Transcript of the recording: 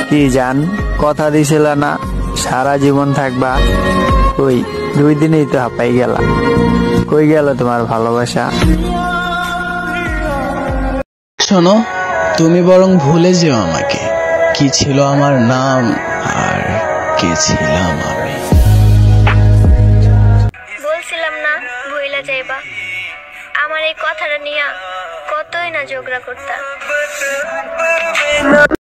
কি জান, কথা দিছিল না সারা জীবন থাকবা? ওই 2 দিনেই তো হাঁপাই গেলা। কই গেল তোমার ভালোবাসা? শোনো, তুমি বরং ভুলে যেও আমাকে, কি ছিল আমার নাম আর কে ছিলাম আমি। বলছিলাম না ভুইলা যাইবা। আমার এই কথাটা নিয়া কতই না ঝগড়া করতা।